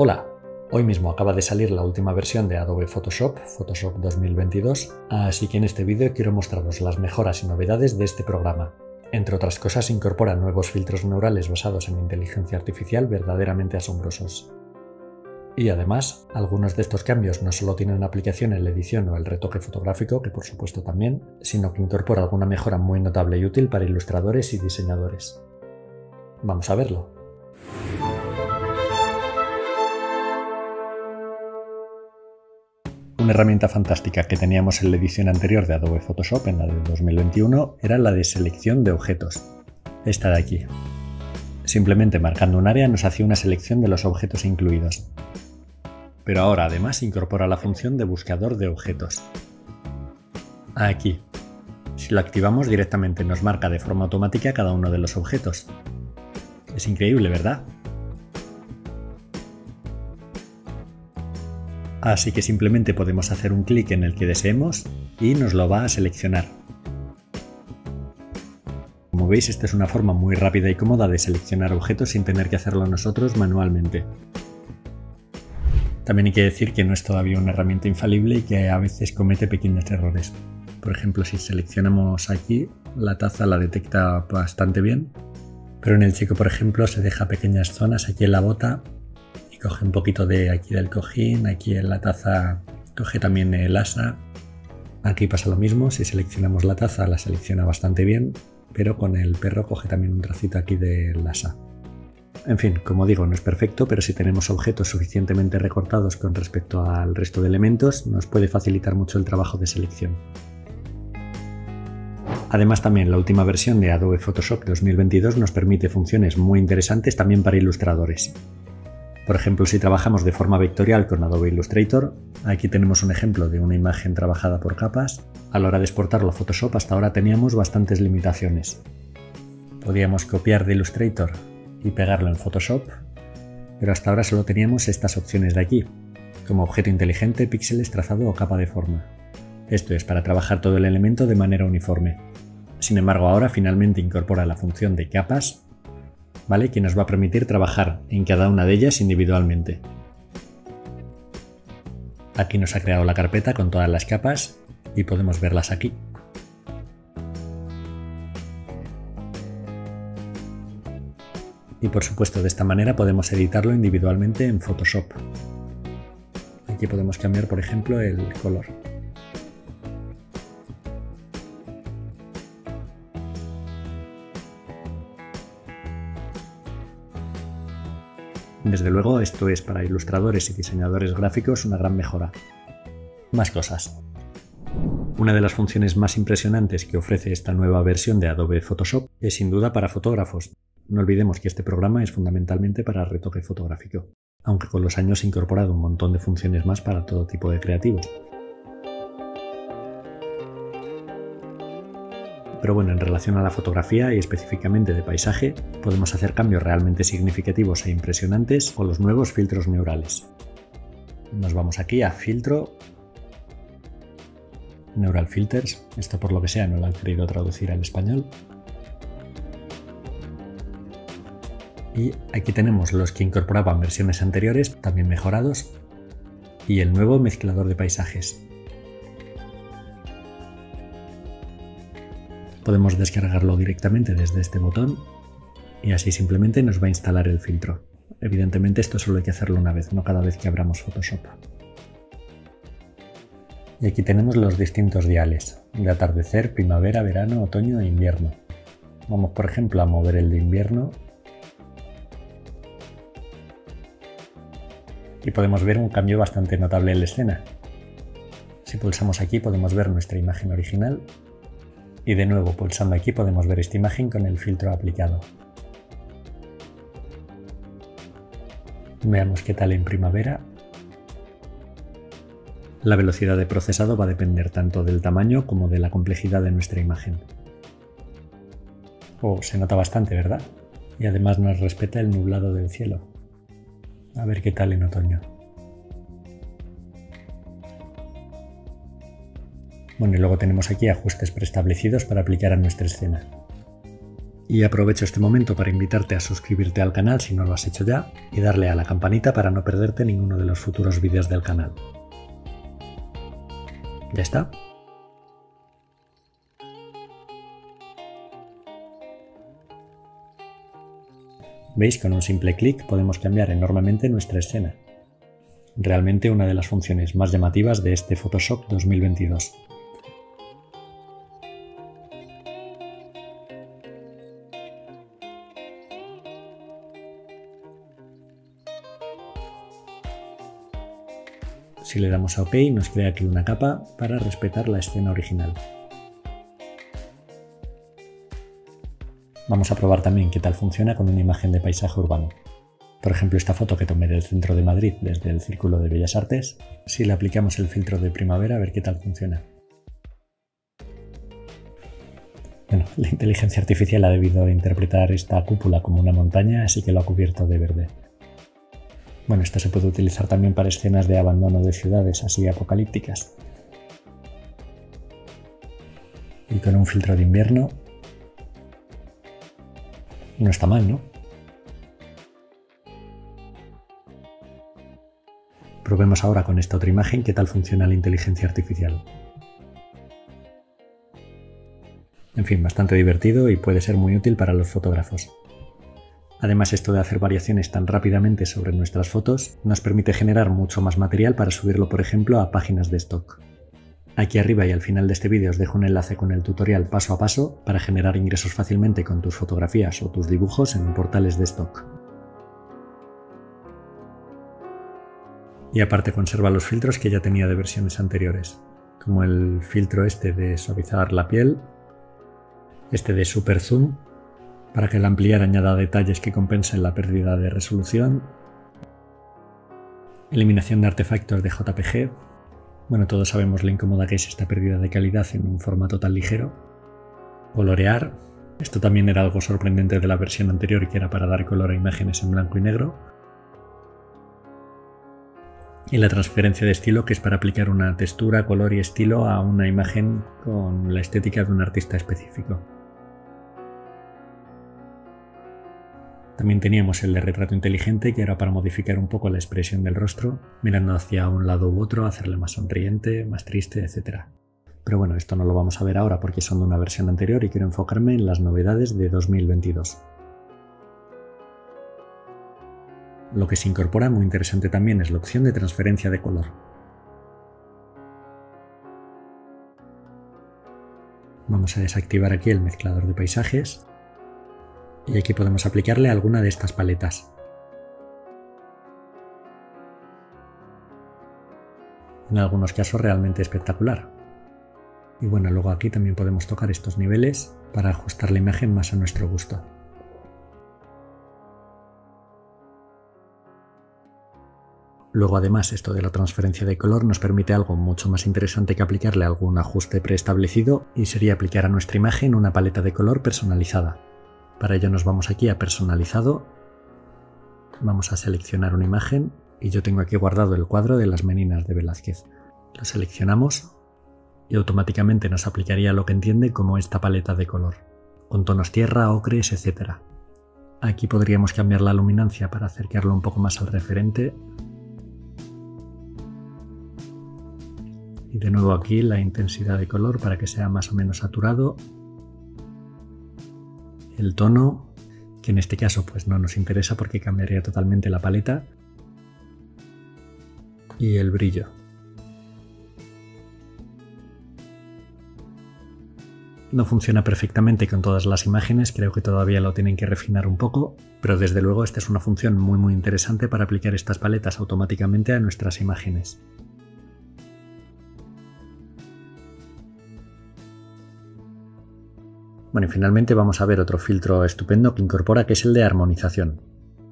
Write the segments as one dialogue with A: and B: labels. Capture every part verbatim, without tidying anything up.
A: Hola, hoy mismo acaba de salir la última versión de Adobe Photoshop, Photoshop dos mil veintidós, así que en este vídeo quiero mostraros las mejoras y novedades de este programa. Entre otras cosas, incorpora nuevos filtros neurales basados en inteligencia artificial verdaderamente asombrosos. Y además, algunos de estos cambios no solo tienen aplicación en la edición o el retoque fotográfico, que por supuesto también, sino que incorpora alguna mejora muy notable y útil para ilustradores y diseñadores. Vamos a verlo. Una herramienta fantástica que teníamos en la edición anterior de Adobe Photoshop, en la de dos mil veintiuno, era la de selección de objetos. Esta de aquí. Simplemente marcando un área nos hacía una selección de los objetos incluidos. Pero ahora además incorpora la función de buscador de objetos. Aquí. Si lo activamos directamente nos marca de forma automática cada uno de los objetos. Es increíble, ¿verdad? Así que simplemente podemos hacer un clic en el que deseemos y nos lo va a seleccionar. Como veis, esta es una forma muy rápida y cómoda de seleccionar objetos sin tener que hacerlo nosotros manualmente. También hay que decir que no es todavía una herramienta infalible y que a veces comete pequeños errores. Por ejemplo, si seleccionamos aquí, la taza la detecta bastante bien, pero en el chico, por ejemplo, se deja pequeñas zonas aquí en la bota y coge un poquito de aquí del cojín, aquí en la taza coge también el asa. Aquí pasa lo mismo, si seleccionamos la taza la selecciona bastante bien, pero con el perro coge también un trocito aquí del asa. En fin, como digo, no es perfecto, pero si tenemos objetos suficientemente recortados con respecto al resto de elementos, nos puede facilitar mucho el trabajo de selección. Además, también la última versión de Adobe Photoshop dos mil veintidós nos permite funciones muy interesantes también para ilustradores. Por ejemplo, si trabajamos de forma vectorial con Adobe Illustrator, aquí tenemos un ejemplo de una imagen trabajada por capas. A la hora de exportarlo a Photoshop hasta ahora teníamos bastantes limitaciones. Podíamos copiar de Illustrator y pegarlo en Photoshop, pero hasta ahora solo teníamos estas opciones de aquí, como objeto inteligente, píxeles, trazado o capa de forma. Esto es para trabajar todo el elemento de manera uniforme. Sin embargo, ahora finalmente incorpora la función de capas, ¿vale?, que nos va a permitir trabajar en cada una de ellas individualmente. Aquí nos ha creado la carpeta con todas las capas y podemos verlas aquí. Y por supuesto, de esta manera podemos editarlo individualmente en Photoshop. Aquí podemos cambiar, por ejemplo, el color. Desde luego, esto es para ilustradores y diseñadores gráficos una gran mejora. Más cosas. Una de las funciones más impresionantes que ofrece esta nueva versión de Adobe Photoshop es sin duda para fotógrafos. No olvidemos que este programa es fundamentalmente para retoque fotográfico, aunque con los años ha incorporado un montón de funciones más para todo tipo de creativos. Pero bueno, en relación a la fotografía y específicamente de paisaje, podemos hacer cambios realmente significativos e impresionantes con los nuevos filtros neurales. Nos vamos aquí a Filtro, Neural Filters, esto por lo que sea no lo han querido traducir al español. Y aquí tenemos los que incorporaban versiones anteriores, también mejorados, y el nuevo mezclador de paisajes. Podemos descargarlo directamente desde este botón y así simplemente nos va a instalar el filtro. Evidentemente esto solo hay que hacerlo una vez, no cada vez que abramos Photoshop. Y aquí tenemos los distintos diales, de atardecer, primavera, verano, otoño e invierno. Vamos por ejemplo a mover el de invierno y podemos ver un cambio bastante notable en la escena. Si pulsamos aquí podemos ver nuestra imagen original. Y de nuevo, pulsando aquí podemos ver esta imagen con el filtro aplicado. Veamos qué tal en primavera. La velocidad de procesado va a depender tanto del tamaño como de la complejidad de nuestra imagen. Oh, se nota bastante, ¿verdad? Y además nos respeta el nublado del cielo. A ver qué tal en otoño. Bueno, y luego tenemos aquí ajustes preestablecidos para aplicar a nuestra escena. Y aprovecho este momento para invitarte a suscribirte al canal si no lo has hecho ya y darle a la campanita para no perderte ninguno de los futuros vídeos del canal. ¿Ya está? ¿Veis? Con un simple clic podemos cambiar enormemente nuestra escena. Realmente una de las funciones más llamativas de este Photoshop dos mil veintidós. Si le damos a OK, nos crea aquí una capa para respetar la escena original. Vamos a probar también qué tal funciona con una imagen de paisaje urbano. Por ejemplo, esta foto que tomé del centro de Madrid desde el Círculo de Bellas Artes, si le aplicamos el filtro de primavera, a ver qué tal funciona. Bueno, la inteligencia artificial ha debido interpretar esta cúpula como una montaña, así que lo ha cubierto de verde. Bueno, esto se puede utilizar también para escenas de abandono de ciudades así apocalípticas. Y con un filtro de invierno no está mal, ¿no? Probemos ahora con esta otra imagen qué tal funciona la inteligencia artificial. En fin, bastante divertido y puede ser muy útil para los fotógrafos. Además, esto de hacer variaciones tan rápidamente sobre nuestras fotos nos permite generar mucho más material para subirlo, por ejemplo, a páginas de stock. Aquí arriba y al final de este vídeo os dejo un enlace con el tutorial paso a paso para generar ingresos fácilmente con tus fotografías o tus dibujos en portales de stock. Y aparte conserva los filtros que ya tenía de versiones anteriores, como el filtro este de suavizar la piel, este de super zoom, para que al ampliar añada detalles que compensen la pérdida de resolución, eliminación de artefactos de J P G. Bueno, todos sabemos lo incómoda que es esta pérdida de calidad en un formato tan ligero. Colorear. Esto también era algo sorprendente de la versión anterior, que era para dar color a imágenes en blanco y negro. Y la transferencia de estilo, que es para aplicar una textura, color y estilo a una imagen con la estética de un artista específico. También teníamos el de retrato inteligente, que era para modificar un poco la expresión del rostro, mirando hacia un lado u otro, hacerle más sonriente, más triste, etcétera. Pero bueno, esto no lo vamos a ver ahora porque son de una versión anterior y quiero enfocarme en las novedades de dos mil veintidós. Lo que se incorpora muy interesante también es la opción de transferencia de color. Vamos a desactivar aquí el mezclador de paisajes. Y aquí podemos aplicarle alguna de estas paletas. En algunos casos realmente espectacular. Y bueno, luego aquí también podemos tocar estos niveles para ajustar la imagen más a nuestro gusto. Luego además esto de la transferencia de color nos permite algo mucho más interesante que aplicarle algún ajuste preestablecido, y sería aplicar a nuestra imagen una paleta de color personalizada. Para ello nos vamos aquí a personalizado, vamos a seleccionar una imagen y yo tengo aquí guardado el cuadro de las Meninas de Velázquez. Lo seleccionamos y automáticamente nos aplicaría lo que entiende como esta paleta de color, con tonos tierra, ocres, etcétera. Aquí podríamos cambiar la luminancia para acercarlo un poco más al referente. Y de nuevo aquí la intensidad de color para que sea más o menos saturado. El tono, que en este caso pues no nos interesa porque cambiaría totalmente la paleta. Y el brillo. No funciona perfectamente con todas las imágenes, creo que todavía lo tienen que refinar un poco, pero desde luego esta es una función muy muy interesante para aplicar estas paletas automáticamente a nuestras imágenes. Bueno, y finalmente vamos a ver otro filtro estupendo que incorpora, que es el de armonización.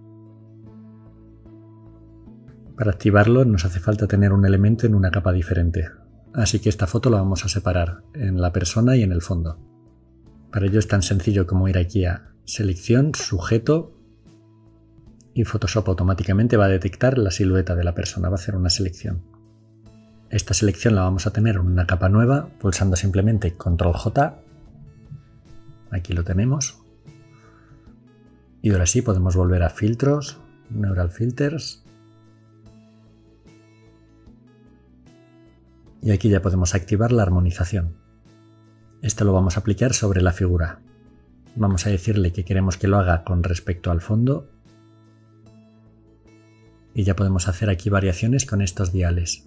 A: Para activarlo nos hace falta tener un elemento en una capa diferente, así que esta foto la vamos a separar en la persona y en el fondo. Para ello es tan sencillo como ir aquí a Selección, Sujeto, y Photoshop automáticamente va a detectar la silueta de la persona, va a hacer una selección. Esta selección la vamos a tener en una capa nueva, pulsando simplemente control J. Aquí lo tenemos. Y ahora sí podemos volver a filtros, Neural Filters. Y aquí ya podemos activar la armonización. Esto lo vamos a aplicar sobre la figura. Vamos a decirle que queremos que lo haga con respecto al fondo. Y ya podemos hacer aquí variaciones con estos diales.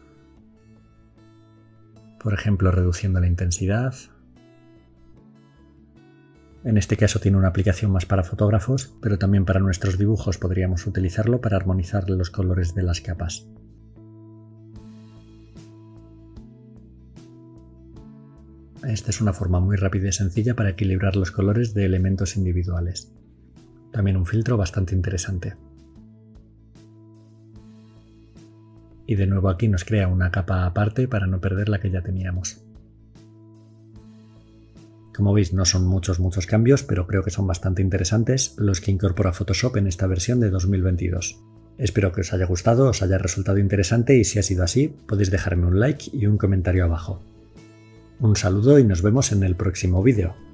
A: Por ejemplo, reduciendo la intensidad. En este caso tiene una aplicación más para fotógrafos, pero también para nuestros dibujos podríamos utilizarlo para armonizar los colores de las capas. Esta es una forma muy rápida y sencilla para equilibrar los colores de elementos individuales. También un filtro bastante interesante. Y de nuevo aquí nos crea una capa aparte para no perder la que ya teníamos. Como veis, no son muchos muchos cambios, pero creo que son bastante interesantes los que incorpora Photoshop en esta versión de dos mil veintidós. Espero que os haya gustado, os haya resultado interesante y si ha sido así, podéis dejarme un like y un comentario abajo. Un saludo y nos vemos en el próximo vídeo.